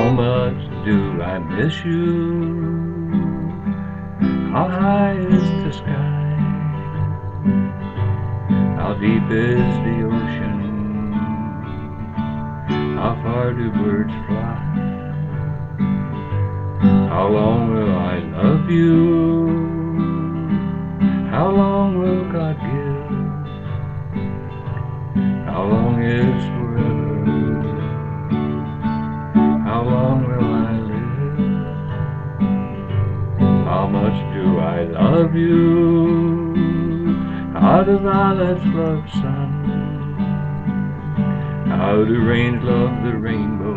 How much do I miss you? How high is the sky? How deep is the ocean? How far do birds fly? How long will I love you? How long will God give? How long is forever? How long will I live? How much do I love you? How do violets love sun? How do rains love the rainbow?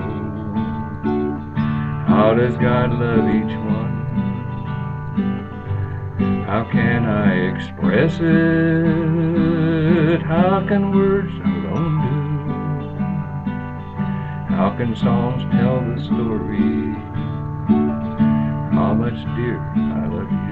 How does God love each one? How can I express it? How can words alone do? How can songs tell the story? How much, dear, I love you?